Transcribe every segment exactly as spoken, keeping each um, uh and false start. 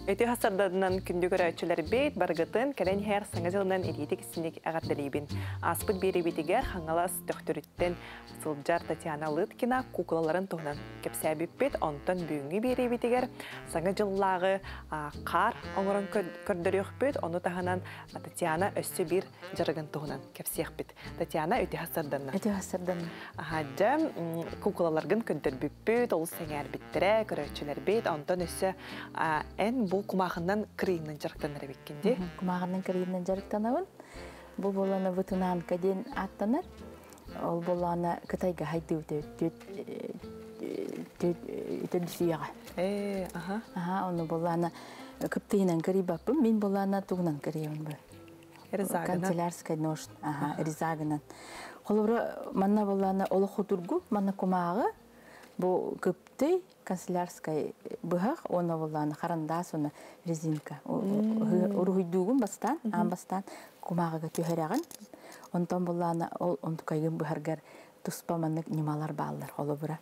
Өте хасарданан күнді көрәтшілер бейт, барғытын, кәрен хәр саңа жылынан элитик сінек ағардалейбін. Аспыт беребетігер хаңалас төқтүріттен сылджар Татьяна Лыткина куклаларын тоғынан кепсәбіп бет, онтан бүйінгі беребетігер саңа жыллағы қар оңырын көрдірек бет, оны тағынан Татьяна өссі бір жарығын тоғынан кепсәк бет. Татьяна өте хасарданан. Өте хасарданан. Ахаджа куклаларғын көндір бет, ол сәңәр біттірі, көрәтшілер бет, онтан өссі ән бұл кумағынан кірейінен жарықтаныр беккенде? Кумағынан кірейінен жарықтанауын. Бұл боланы бұтынан кәден аттаныр. Ол боланы кытайға хайды өтеді сүйеға. Э, аха. Аха, оны боланы көптейінен кірей баппын. Мен боланы туғынан кірейін бұл. Ризагынан? Канцелярскай ношын. Аха, ризагынан. Қолыры манна боланы олы құдыргу, манна кумағы. Бұл көптей канцелярскай бұғақ, оны боланы қарандас, оны резинка. Ұрғыйдуғын бастан, ан бастан кумағыға түйірәғын. Онтан боланы ол онтықайын бұғарғар тұспаманық немалар бағылар қолы бұра.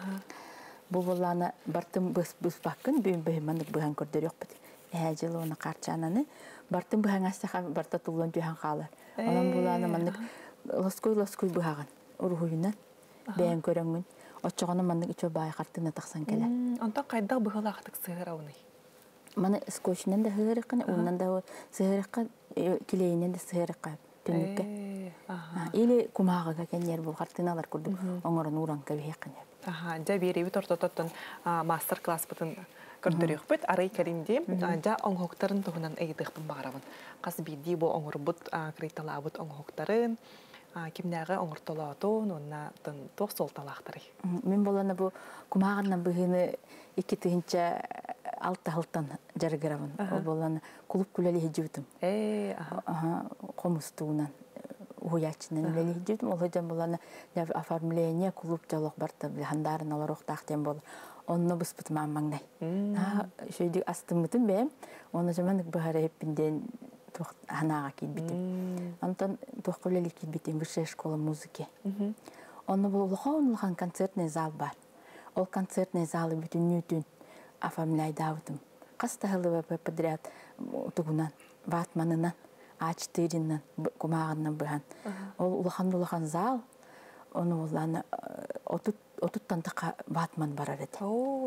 Бұл боланы бартым бұс баққын, бүйін бұйыманық бұған көрдер жоқ бұд. Әжілі оны қарчананы. Бартым бұған астаға барта тұлын түйхан қалар. Онан боланы манық лоской-лоской бұғағын. Ұрғыйынан бәйін көріңін. Отчоғаны манның үчі бай қартына тақсан келі. Онтан қайдағы бұғылы ақтық сығыр ауны? Маны скотчынан да сығыр еқін, онынан да сығыр еқін, келейінен де сығыр еқін түнікке. Или кумағыға кәнер бұл қартыналар көрді, оңырын ұран көбі еқін. Жа береуі тортототтың мастер-класс бұтын көрдірек бұд, арай кәрімде жа оңғоқтарын тұғынан әйдіқпін бағарабын. Қасы бейді бұл оңыр бұд, критала бұд оңғоқтарын, кимнәгә оңыртолатон, онна тоқ солталақтыры. Мен боланы бұл кумағаннан бұғыны екі түгінші алты-алтан жарғырабын. Ол боланы құлып күләлі хеджеутім. Қомыстуынан, ұғыячынан үләлі хеджеутім. Ол хеджен боланы оформление құлып жалық барты, білхандарын алар оқтақтен бол. Онны бұспытым аммаңдай. Шөйдік астымытым бәйім, оны жаманық бұғары еппінден ханаға кейт бітім. Антон тоққылелі кейт бітім высшая школа музыки. Оны бұл ұлған ұлған концертный зал бар. Ол концертный залы бүтін нүтін оформляйды аудым. Қастағылы бәпі подряд тұғынан, батманынан, а четырынан, кумағынан бұған. Ол ұлған-ұлған зал, оны оланы отуттан таққа батман барар еді.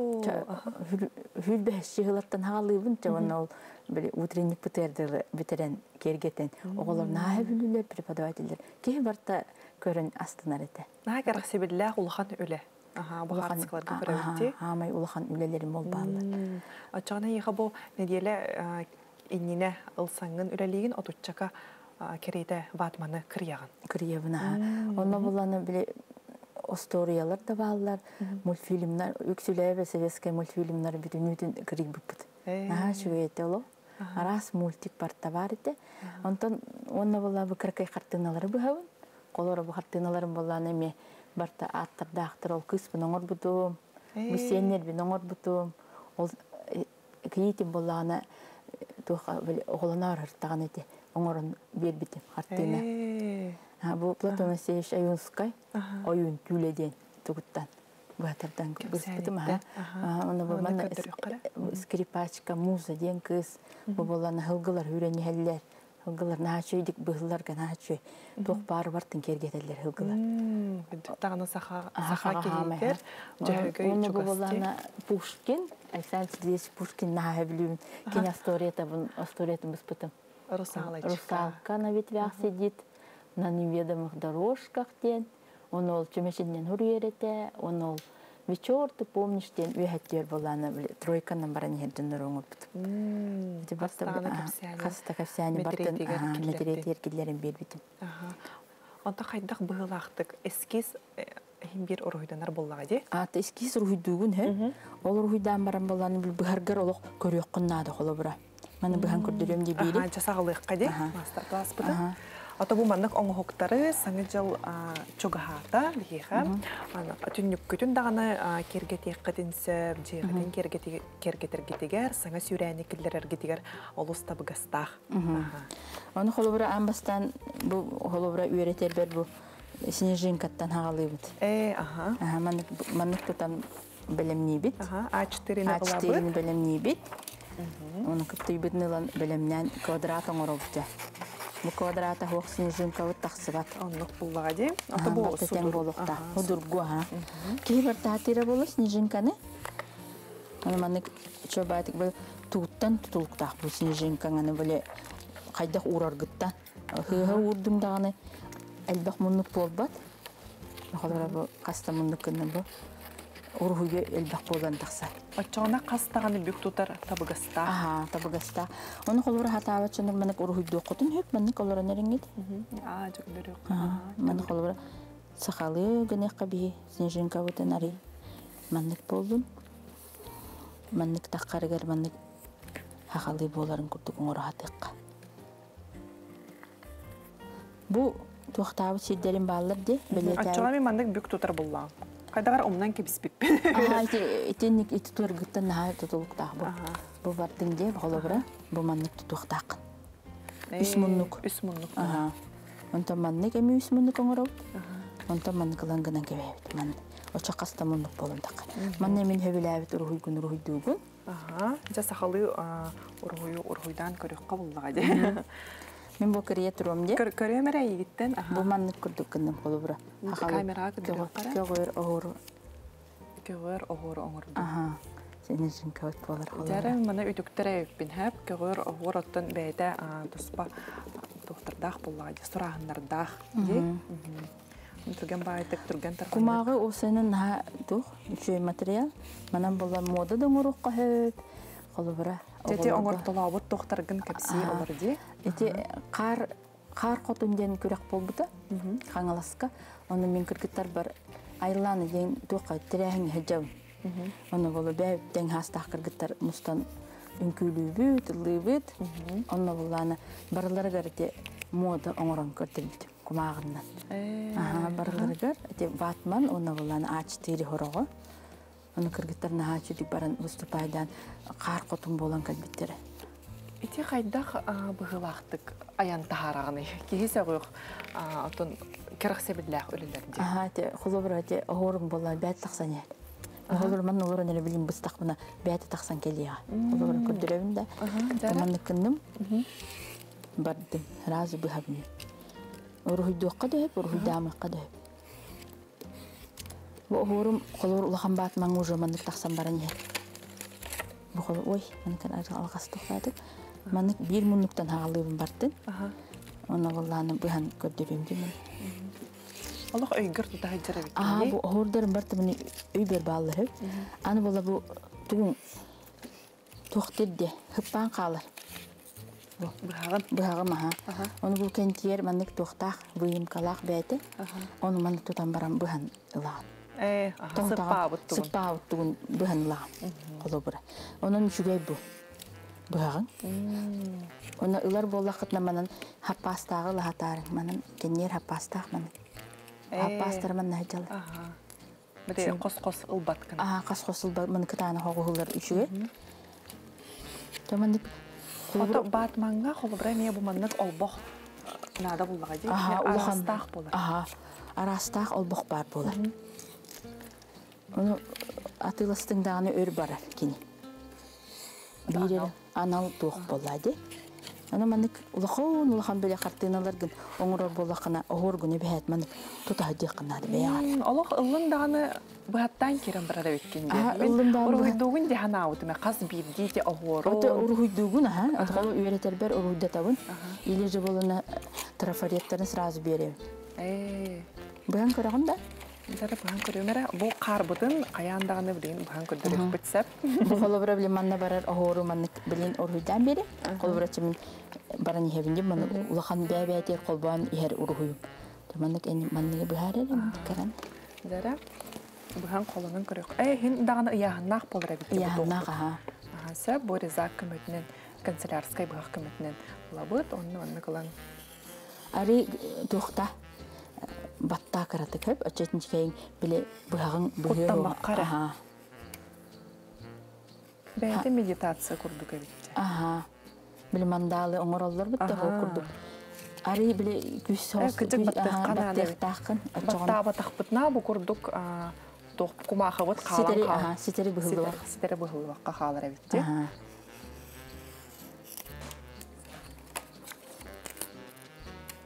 Хүлбі шығылаттан ғалыбын, жауан ол утренник бітерен кергетен. Оғылар наға бүлілер, преподавателер. Кейі барта көрін астынар еді. Наға қарақ себелі ұлған өлі? Бұл артықларды бір өте? Амай ұлған өлелерім ол бағылар. Атшағына еға бұл неделі еніне ұлсаңын өлелеген отутчақа керейді батманы кірияғын? Кірияғын, аға. Оны боланы біле историялар да балалар, мультфильмлар, өксіләбі советская мультфильмлар бүтін өтін кірік бұппыд. Аға шуеті олу. Арас мультик барта бар еді. Онтан онна бола бұ кіркай қартыналары бұғауын. Қолары бұ қартыналарын боланы ме барта аттырды ақтыр ол күспін оңыр бұдым. Бүсенер бін оңыр бұдым. Ол кейтін боланы оғылана ұрырттаған еді. Оңырын бер бітім қартына. Бұл Платон Асеевич Аюнскай, ойын түйледен тұғыттан бұғатырдан көспітім. Оны бұл мана скрипачка, муза ден кыз, бұл боланы ғылғылар үйрені әлілер. Ғылғылар нағачойдік бұғыларға нағачой. Тоқ бары бартын кергетелер ғылғылар. Тағаны сақа кейдер, жәргөй Оны бұл боланы Пушкин, Александр Сергеевич Пушкин наға білуін. Кен асториятын бұспытым. Русалка на ветвях сидит. На неведомых дорожках ден, он ол чемешеден хурьерете, он ол вечер, ты помнишь, ден уехать была на тройка на баране ден Хаста капсяне бартын метрет еркелерін бербетім. Онта қайдақ бұғылақтық эскиз бир оройданар боллаға де? Аты эскиз оройдуғын, ол оройдан баран боланы бұғарғар олық көрек қыннады қолы бұра. Маны бұған көрдірем де бейді. Жасағылыққа де? Мастер-класс бұды? Ата бұл маннық оңғоқтары саңы жыл чоғағата бейіға. Түннік күтін дағаны кергетек қытынсіп, жеғытын кергетергетегер, саңы сүйрәні келдер әргетегер олыста бұғастақ. Оны қолыбыра анбастан бұл қолыбыра үйретер бер бұл снежинкаттан хағалы бұд. Э, аха. Маннық бұтан білімней бит. А четыре білімней бит. Оны кыптыйбытнылан белемнен квадрат оңоробжа. Бу квадрата хоқ снежинка вот тахсыбат. Онлық бұллаға дейм. Ата бұл судыр. Болуқта. Удургу, ха. Кейбір татыра болу снежинканы. Оны маннык чөбайтык бұл туыттан тұтылықтақ бұл снежинканы біле қайдақ ураргыттан. Хыға урдыңдағаны әлбәқ мұнлық болбат. Нұқалара бұл қаста мұнлық күнні бұл. Урхуге элбак болан тақса. Очоғына қастағаны бүк тұтар табығаста. Аха, табығаста. Оны қолура хатава чонық мәнік урхуйды оқытын хөп, мәнік қолура нәріңгет. А, жүгдері өқ. Мәнік қолура сақалы гінек қабие, снежинка өтін ари. Мәнік болдым. Мәнік таққарығар мәнік хақалы боларын күрдік оңыра хатыққа. Бұ туақтауы сирдерін балылар де. Очоғына мен мәнік бүк тұтар болан. Қайдағар омнан кебіспеп. Аха, етенік еті тұргыттан наға тұтылықтақ бұл. Бұл бардың де, бұғылы бұра, бұл маннық тұтуқтақ. Үс мұннық. Үс мұннық. Аха. Онта маннық әмі үс мұннық оңыр ауд. Онта маннық лаңғынан кебәйбіт. Ман оча қаста мұннық болындақ. Манна мен хөбіләбіт ұрғүйгін ұрғүйдуғын. Аха, жа сақалы ұрғүйдан көрек қабылдыға де. Мен бұл көрие тұрым де. Көрие мәрі егіттен? Бұл маннық күрдік күннің қолы бұра. Камераға күдірек қара? Көгөр оғыр. Көгөр оғыр оңырды. Аха. Сені жын көт болар қолы. Жәрі мұны үтіктірі өппін әп, көгөр оғыр оттын бәйді тұспа тоқтырдақ болағады, сұрағындардақ. Түрген байтық, түрген тарқанды. Кумағы осының наға тұқ, үшөй материал. Манан болар мода да мұруққа хөп. Қолы бұра. Тети оңыртыла бұд тоқтарғын кәпсі олар де? Эти қар қотын ден көрек болбыда, қаңаласқа. Оны мен кіргіттар бар айланы ден тоққа тірәхін хәжауын. Оны болы бәйіп ден хастақ кіргіттар мұстан үнкілі бүт, ұлы бүт. Оны боланы барылары көрді мода оңырын көрдімді құмағынан. Барылары көр, батман, оны боланы ач тері хорығы. Оны кіргіттар наға жүдік барын выступайдан қар қотын болан кәлбеттері. Ити қайдақ бұғылақтық аян тағарағыны. Кейсе қойық кәріқ себідләқ өлілерде. Аха, құлы бұра оғырың болан бәті тақсан әр. Оғылыр ман олырын әлі білім бұстақ бұна бәті тақсан кәлеға. Құлы бұра көрдірәуінде. Таманны күннім бардым, разы бұғабыны. Ұрғыйдуаққа да өп, ұрғыйдамыққа да өп. Бұл оғырым қолыр ұлған батмаң ұжы мандық тақсан баран ер. Бұл қолыр, ой, мәнікін алғасы тоқладық. Мәнік бір мұнықтан ағалығын бардын. Оны ғыланы бұған көрдірімді мен. Олық өйгір тұтағы жыры бекенде? Аға, бұл оғырдарын барды мұны өйбер бағылыр. Аны бола бұл тұғын тоқтырды, хүппан қалыр. Бұғағын? Бұғағым, аға. Оны бұл кентер мәнік тоқтақ, бұйым қалақ бәйті. Оны мәнік тұтан баран бұған ұлаған. Сыппа бұттығын. Сыппа бұттығын бұған ұлаған. Қолы бұра. Оның жүгей бұл. Бұғағын. Оны ұлар болақытна мәнін хаппастағы лағатарын. Мәнін кенер хаппастағы мәнін. Хаппастары мәнін әйділі. Біде қос-қос ұлбат кіні. Аға, қос-қос ұлбат. Мәнін күтаны хоғығылар үшіге. Төмәндік Қоты батманға қолы бұра мие бұманнық олбоқ нада бұлға дейін. Арастақ болар. Аға, арастақ олбоқ бар болар. Оны атылыстыңдағыны өр барар кені. Бейрер анал туық болады. Оны мәнік ұлақын ұлақын бөлі қартыналарғын оңырор болақына оғыр күні бәйет мәнік тұтағы деқынады бәйғар. Олақ ұлындағыны бұғаттан керін бірada өткенде. Ұрғыдуғын де ғана ауытыма қаз бейді де оғыры. Оты ұрғыдуғын, атқалы үйретер бәр ұрғыдатауын. Ележі болына трафареттарын сразу берем. Бұған көріғын да? Зары бұған көрімері, бұл қар бұдын қаяндағыны білейін бұған көрдірек бітсәп. Бұл қолы бұра білейін манна барар оғыру маннық білейін ұрғыдан бері. Қолы бұра чымын баран ехебінде манны ұлақан бәй-бәйтер қолбаған ехер ұрғыйым. Маннық маннығы бұғар әрі маннық қаран. Зары бұған қолының көрек. Әй, хен дағыны ұяғыннақ болыр әбітті бұл Ұяғынақ, аға. Сәп, бұл резак көмітінен, канцелярскай бұғақ көмітінен бұлабыд, оны оны қылан. Ари тоқта батта қараты көп, өтчетін жекейін біле бұғағын бұғыр. Құттан баққары. Бәйді медитация күрдік әбітті. Аха. Біле мандалы оңыр олар бұтты ғол күрдік. Ари біле күс соғыз. Күтік баттаққан баттақтақын. Батта баттақ бұтына бұл күрдік құмақы бұт қалан қал. Сетері бұғылы бақ. Сетері бұғылы баққа қалар әбітті.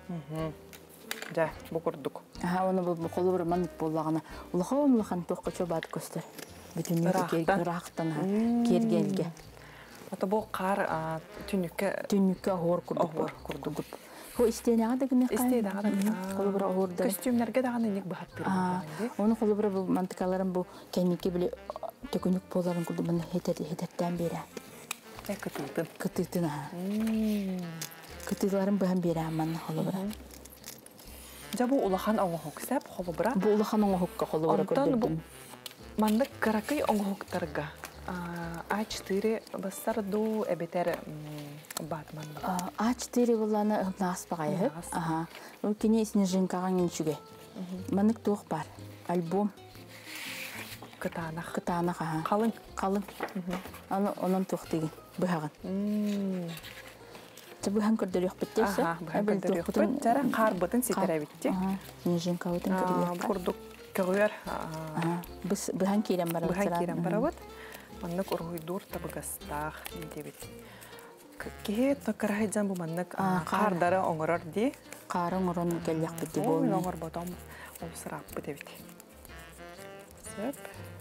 Да, бу курдук. Ага, оны бу колу бир манып боллагана. Улахан улахан токко чобат көстөр. Бүтүн кер рахтан кергелге. Ата бу кар түнүккө түнүккө хор курдук. курдук. Хо истенага дегене кай. Истенага да. Колу бир хорда. Костюмнарга дагы ник бахат бир. Оны колу бир бу мантыкаларын бу кемикке биле төкүнүк боларын курду мен хетет хететтен бере. Э кытытын. Кытытын. Кытыларын бахан бере аман колу бир. Жабу улахан оңохок сәп колу бир. Бу улахан оңохокка колу бир көрдүм. Мандык каракай оңохоктарга а четыре бастар ду эбетер батман. а четыре буланы наспагай. Ага. Ул кине снежинкаган инчүге. Манык тук бар. Альбом кытанах. Кытанах ага. Калын, калын. Аны онон тук деген быган. Мм. Табыхан көрдөр yok биттесе. Ага, быган көрдөр yok бит. Жара кар бутын ситере битти. Ага. Снежинка бутын көрдөр. Курдук көрөр. Ага. Біз быхан кирен бар. Быхан кирен бар вот. Маннык ургуйдур табыгастах дебит. Кеге токарайжан бу маннык кардары оңорор ди. Карын орон келек битти болду. Ой, оңор ботом ол сырап битебит. Сөп.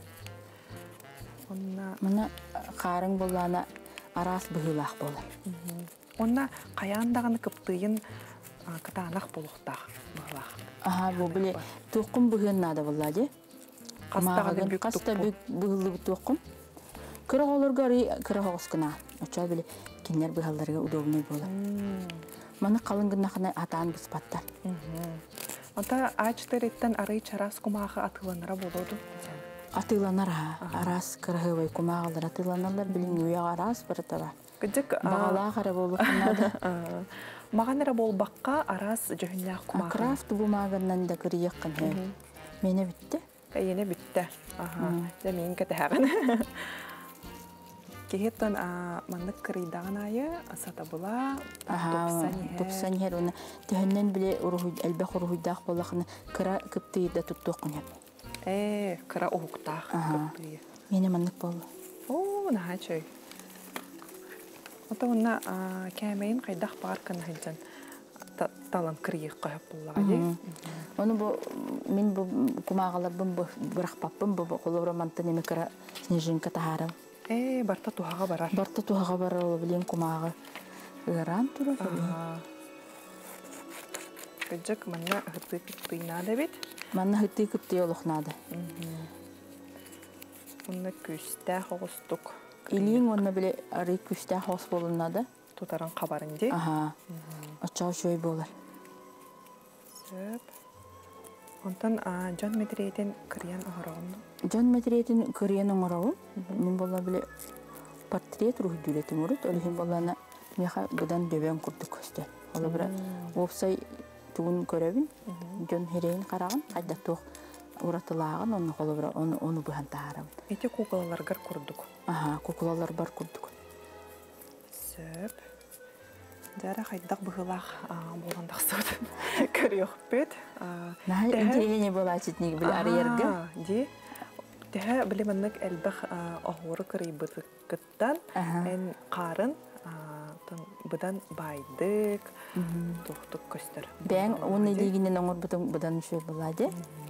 Онна мына карын булана арас быгылак болар. Онна каяндаганы кыптыйын кытанах болуктак быгылак. Ага, бу биле токум быгыннада буллади. Кастагы бүк каста бүк быгылы токум. Кыраголорга кырагоскына. Ача биле кинер быгалларга удобный болар. Мана калынгынахына атаан биспаттар. Ата а четыреттен ары чарас кумагы атыланара болоду. Атыланар арас кырагыбай кумагалар атыланалар билин уя арас бартара. Кыдык багала кара болукнада. Маганара болбакка арас жөһүннак кумагы. Крафт бумаганнан да кырыяккан. Мене битте. Кайене битте. Ага. Замин катаган. Кехеттен маннык кырыйдаган айы асата була туксан хер уна төһөннен биле урухуй элбэх урухуйдах болакны кыра кыптыйда туттуқын хеп. Э, кыра ухуктах кыптый. Мене маннык болду. О, нахачой. Ото уна кемейин кайдах баркан хыджан талам кырыйык кайып буллагы. Оны бу мен бу кумагаларбын бу быракпаппын бу колорамантын эме кыра снежинка тахарам. Э, барта тухага барар. Барта тухага барар билен кумага. Ыран тура билен. Кыжык манна хытты кыптыйнада бит. Манна хытты кыпты олухнада. Онна күстә хогыстук. Илин онна биле ары күстә хос болуннада. Тутаран кабарынды. Ага. Ача шөй болар. Сөп. Онтан Джон Медрейтен кырыян оғырауын? Джон Медрейтен кырыян оғырауын. Мен бола біле портрет рухи дүлетін ұрыт. Олығын болана меха бұдан дөбен күрді көстер. Олы бір опсай туғын көребін. Джон Херейін қарағын. Қайда тоқ ұратылағын. Оны қолы бір оны бұған тағарабын. Эти куколаларғар күрдік? Ага, куколалар бар күрдік. Сөп. Дәрі қайдақ бұғылақ болғандақ соғын көріоқ бөт. Нағай үндеріне бола жетінегі білі ары ергі? Де, дәі білі мәнік әлбіқ оғыры көрей бұды күттан, ән қарын бұдан байдық, тұқтық көстір. Бәң оны легінен оңыр бұдан үші болады?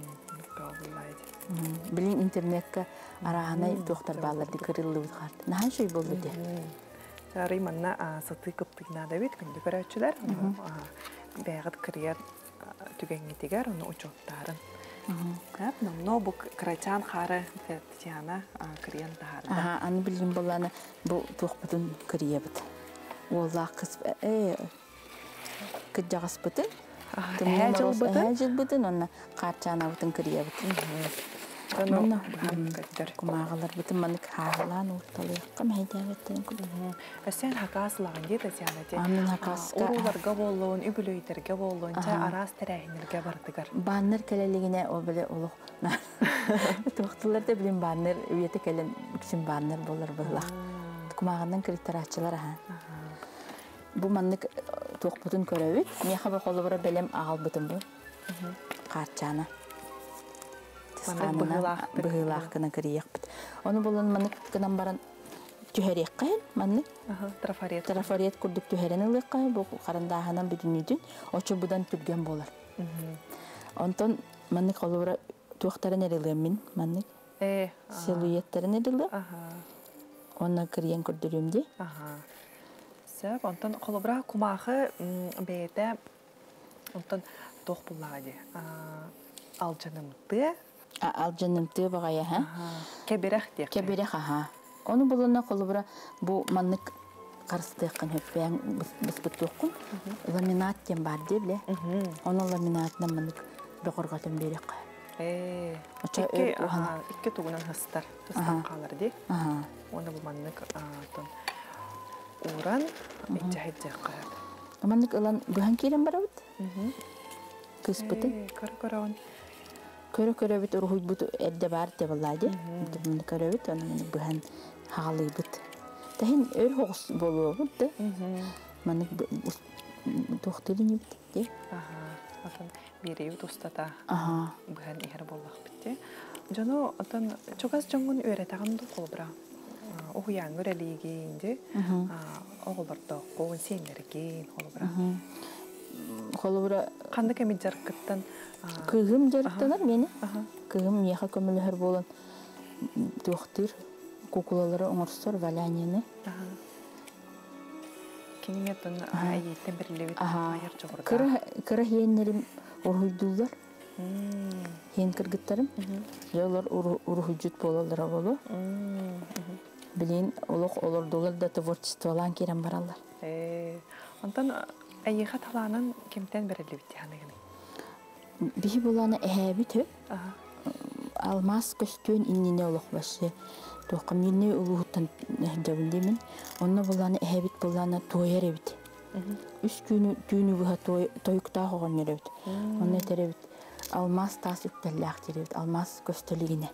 Білін интернетке арағанай тұқтар баларды кірілі бұдғарды. Нағай шөй болды де? Рый манна саты кыптыйнада бит, күнді көрәтшілер. Бәғыт кірер түгенетігер, оны ұчоттарын. Но бұл кырачан қары Татьяна кірген тағарды. Аны білген боланы бұл тоқ бұтын кірие бұд. Олла қыз күджағыс бұтын. Әжіл бұтын? Әжіл бұтын, оны қарчана бұтын кірие бұд. Кумағалар бұтын манық хағылан ұрталы. Қам әйдәветтен күлі. Өсен хақасылағын де Татьяна де? Амин хақасыға. Уруларға болуын, үбілөйтерге болуын, жа арас тәрәйінерге бардығар. Баннер кәлелігіне ол біле олық. Тоқтылар да білін баннер, үйеті кәлін күшін баннер болар бұлақ. Кумағандан кіріктер атшылар аға. Бұл манық тоқ бұтын көрәуіт. Меха бұл қолы бұра бәлем ағал бұтын бұл. Қарчаны. Бұғылақ кына кірейек бұд. Оны болын манық кынан баран түһәреккән манны. Аха, трафарет. Трафарет курдук түһәрен ылыккан бу карандаһанан бүтүнүдүн очо будан түрген болар. Онтон манны колора туактарын эрелем мин манны. Э, силуеттерин эреле. Аха. Онна кирген көрдүрүмдү. Аха. Сәп, онтон колобра кумахы бейте онтон тох буллагы. А алжанымты. А алжанымты багая, ха? Кеберек дек. Кеберек, аха. Onu bulana kolubra bu manlık karşıtıkın hüppeyen bıspıtıkkın laminat diyen var diye bile. Onu laminatına manlık dokurgatın berek. Eee. İki, aha, iki tuğunan hıstar. Hıstar kalır diye. Onu bu manlık uğran içahit cekayat. Manlık ılan gühen kiren baravut? Kıspıtın? Kara kara on. Köre köre bit uruhuy butu elde var diye vallahi. Manlık köre bit onu manlık gühen halı bit. Tahin ör hoğus bolu bit. Manlık doktorin bit diye. Aha. Atan biri yut ustata. Aha. Gühen iher bollak bitti. Jano atan çok az jongun öğretağım da kolbra. Ohuyan göreliğinde oğullarda qoğun senlergen kolbra. Kolbra kandı kemi jarkıttan kığım jarktılar beni. Kığım yaha kömülüher bolan doktor kukulaları oңорсор валянияны. Кинеметтен айеттен бірлебет айыр жоғырда. Кыра хейеннерім урхуйдулар. Хейен кыргыттарым. Жолар урхуйжут болалар болу. Билин олық олордулар да творчестволан керен баралар. Онтан айыға таланын кемтен бірлебет яныгын? Бихи боланы әхәбит өп. Алмаз көстөн иннене олық башы. Тоқам еліне ұлығыттан жабындемін. Онна боланы әбіт боланы тойар әбіт. Үш күні түйіні бұға тойықта қоған еребіт. Онна теребіт. Алмаз тас үттәлі ақтер әбіт. Алмаз көстөлігіне.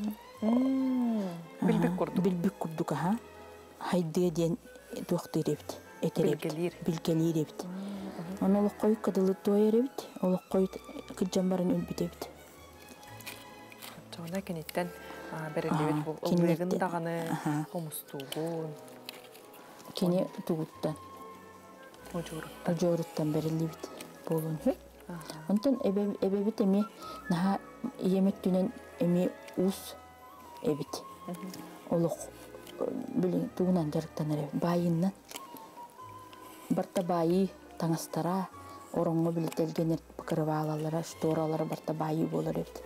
Білбік құрдық? Білбік құрдық, аға. Хайдыға ден тоқты еребіт. Білгелер? Білгелер әбіт. Оны олық қойық қадылы тойар әбіт. Олық қойық күджан барын өлбіт әбіт. Жоғына кенеттен берелебет бұл. Олығын дағаны қомыстуғын. Кене тұғыттан. Ожоруттан. Ожоруттан берелебет болуын. Онтан әбебет әме наға емет түнен әме ұс әбет. Олық білін тұғынан жарықтан әрі. Байыннан. Барта байы таңастара орынғы білетелгенер пікірі алалары, шторалары барта байы болар әбет.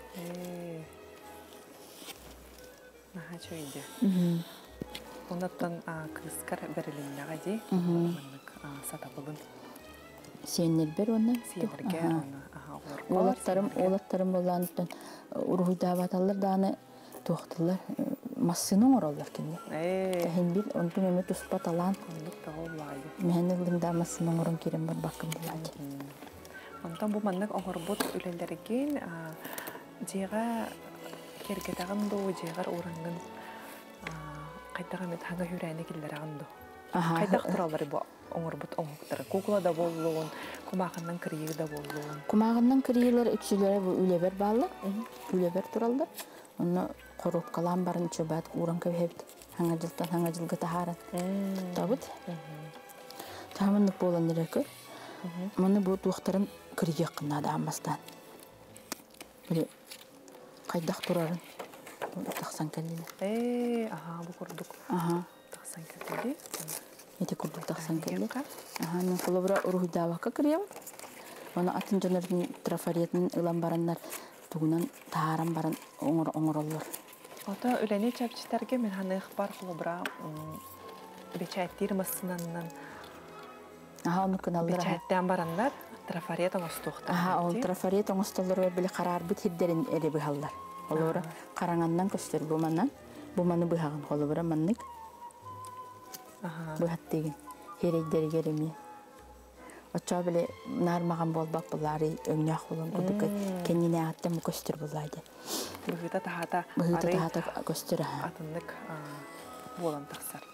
Наға чөйді. Онаттан кыскар беріліннәға де, сата бұлын. Сенер бер оннан? Сенерге оны олаттарым, олаттарым болғандықтан ұрғыда баталар даны тоқтылар, массының оралар кенде. Тәхін біл, онтың өмі тұспат алан. Мәні ғылымда массының орын керен бар бақым болады. Онтан бұл маннық оңыр бұд өлелерген жеға кергетағын до, жеғар орынғын қайдаған мен таңа хүрәйіне келдер ағынды. Қайдақ тұралары бұл оңыр бұд оңықтары? Кукула да болуын, құмағынның кірейі да болуын. Құмағынның кірейілер үксілері бұл үлебер балы, үлебер тұралдар. Оны қорып қалан барын чөбәт ұрын көбепті. Хаңа жылтан, хаңа жылғы тахарын. Табыд. Тамындық болын дірекі. Мұны бұл туақтарын кірейі қынады амастан. Біле қайдақ тұрарын. Тақсан кәлдені. Эээ, аха, бұл құрдық. Аха. Тақсан кәлдені. Эти құрдық тақсан кәлдені. Аха, мен қолыбыра ұрғыда ваққа кірем. Оны атын жанардың трафаретінің ұлан барандар туғынан тааран баран оңыр олар. Ота өлене чәпчеттерге мен ханық бар қолыбыра бечәттер масынаннан. Аха, оны күналдар. Бечәттен барандар трафарет оңыстуқтар. Аха, ол трафарет оңысталар білі қарар бұт хиддерін әрі бұғалдар. Олора қараңаннан көстер бұманнан, бұманы бұғағын қолы бұра маннық. Бұғат деген, херейдері кереме. Отча біле нармаған болбақ бұлары өңнақ болын күдікі кеніне аттым көстер бұлайды. Бұғыта тағата Бұғыта тағата көстер. Атынлық болан тақсар.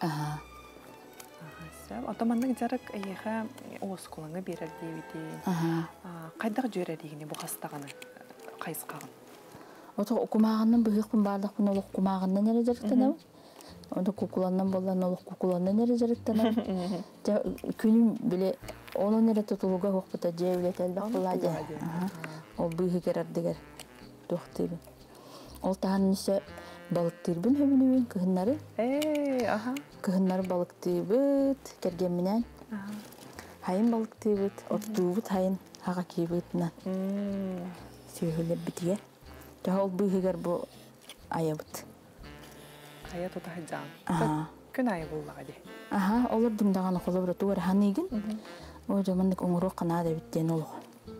Отаманның жарық әйеға оғыз қолыңы берер дейбейтен. Қайдағы жөрер дегіне бұл қастағаны қайыз қағын? Ото окумағаннан бұғықпын бардықпын ол окумағаннан әрі жарықтан әу. Onda kukulandan bollan oluk kukulandan nere жарыктана. Ja күнүм биле onu nere tutuluга хокпута же билетел бакылады. Ол быйгы керер дигер. Тохтыбы. Ол таанысы балыктырбын хөбүнүбүн кыһыннары. Э, аха. Кыһыннары балыктыбыт керген менен. Хайын балыктыбыт, оттубут хайын хага кийбытна. Сөйгөлөр битиге. Жа ол быйгыр бу аябыт. Ая тута хаджан. Күн ай буллагы. Аха, олар дымдаган колобро тугар ханигин. О жамандык оңоро канада биттен ол.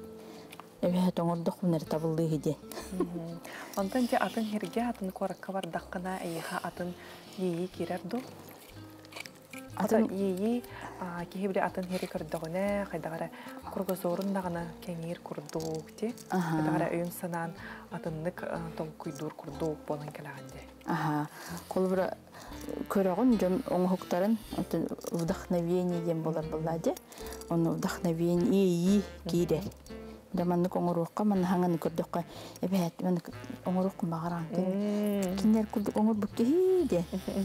Эбе тоңордук менер табылды хиде. Онтан же атын херге атын коракка бардаккана эйха атын ийи кирерду. Атын ийи кихибре атын хери көрдөгөнө кайдагара кургозорун дагана кеңир курдук ти. Кайдагара өйүн санан атыннык толкуйдур курдук болон келаганде. Аха, колбра көрөгөн жон оңоктарын атын вдохновение дем болар буллади. Оны вдохновение ийи кире. Даманны оңорукка мен ханганы көрдөккө эбет мен оңорукка багаран кин кинер курдук оңор букки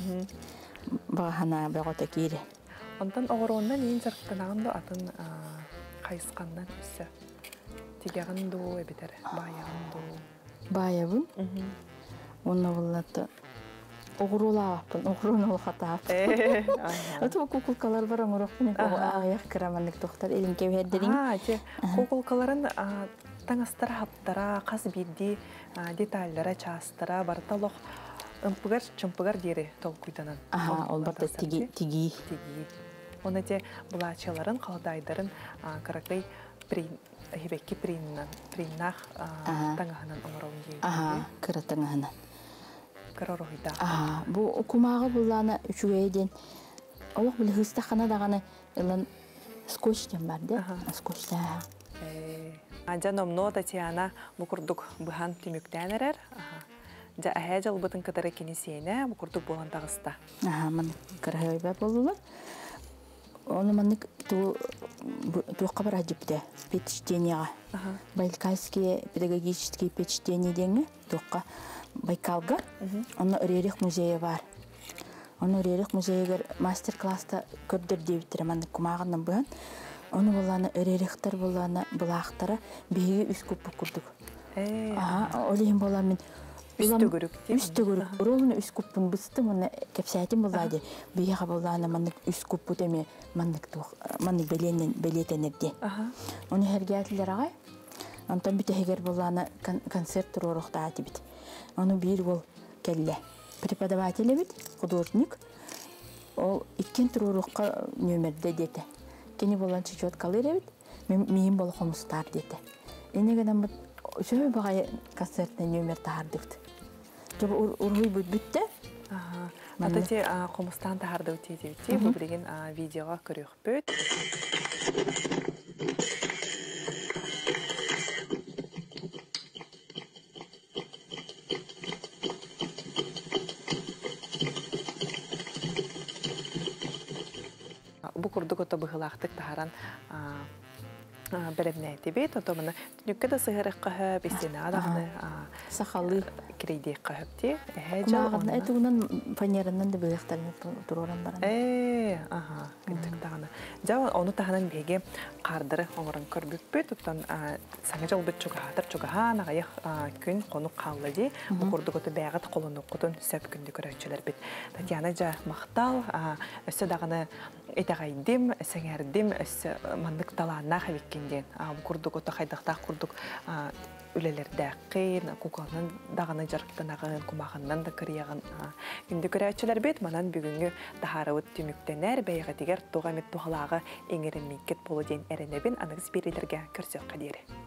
бахана багата кире. Онтан оғыруындан ең жарықтанағынды атын қайысқаннан өсі. Тегеғынду, әбетер, баяғынду. Баяғын? Оны болатты. Оғыруыла ағаппын, оғыруын ол қата ағаппын. Өті бұл кукулкалар бар оңырықпын, ағаяқ кіраманлық тоқтар, елін кәуәддерін. Кукулкаларын таңастара хаптара, қаз бейді детальдара частыра, барталық ымпыгар, чымпыгар дері тол күйданан. Аха, ол барда тиги. Тиги. Оны те бұлачыларын, қалдайдарын қарақтай хебекке приннақ таңағынан омырауын дейді. Аха, кіра таңағынан. Кіра рохида. Аха, бұл кумағы бұлланы үшуейден. Олық білі хыстақана дағаны илан скотчтен бар, де? Скотчта. Жан омно Татьяна бұқырдық бұхан түміктен әрер. Жа әхә жыл бұтын кітары кенесейіне бұқырдық болған тағыста. Аха, мен кірі өйбә болулар. Оны маннык туаққа бар әжіпті, петіштенеға. Байлькайские педагогические петіштене денгі туаққа Байкалға. Оны үререк музейі бар. Оны үререк музейігер мастер-класста көрдір деуіттірі маннык күмағынан бұған. Оны боланы үреректер боланы бұлақтары бейгі үс көп бұқырдық. Аха, олейін болан мен Үсті көрік. Үсті көрік. Ролыны үс көппін бұсты, мұны кәпсәтін болады. Бейіға боланы маннык үс көп бұтеме маннык белетенерде. Оны әргәтілер ағай. Онтан біті егер боланы концерт тұру ұрықта әті біт. Оны бір бол кәлі. Преподавателі біт, художник. Ол ikkin тұру ұрыққа нөмірді деді. Кені болан чечет қалыр әбіт, мейін бол қомыстар деді. Енегенен бұд сөй бағай концертіне нөмір тағардықты. Жабы ұрғый бұд бүтті. Атыте қомыстан тағарды өтеді өте, бұл білеген видеоға көрек бөт. Бұл күрдік өті бұғылақтық тағаран бәрімне әтебет, оты мұны түніккі да сығырық қағып, есені адағыны сақалы керейдек қағып де. Құмағын әті ұнан фанерынан да бөліқтармен тұроран баран. Әй, аха, күндік тағыны. Жау, оны тағынан беге қардыры оңырын көрбіппет, оттан саңа жол бүт чуғатыр, чуғахан, ағаяқ күн қону қалды де, бұл күрдік өті бәғіт қолыны құтын сөп күнді көрәтшілер бет. Татьяна жа мақтал, өсі дағыны этағайдым, сәңәрдім, өсі мандық таланна қавеккенден. Бұл күрдік өті қайдақтақ күрдік үлелерді қиын, кукалынан дағыны жарықтанағын, құмағынан да кірияғын. Күнді көрәтшілер бет, манан бүгінгі дағары өт түміктенер, бәйіға дегер туға мет туғалағы еңерін мекет болу ден әрінебін анығыз берелерге көрсек қадері.